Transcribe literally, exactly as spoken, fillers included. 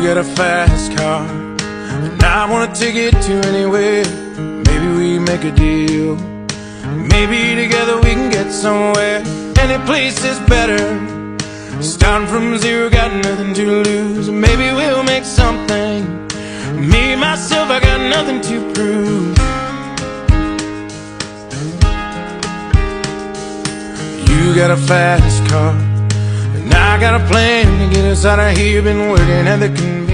got a fast car, and I wanna take it to anywhere. Maybe we make a deal. Maybe together we can get somewhere. Any place is better. Starting from zero, got nothing to lose. Maybe we'll make something. Me, myself, I got nothing to prove. You got a fast car, and I got a plan to get us out of here. Been working at the convenience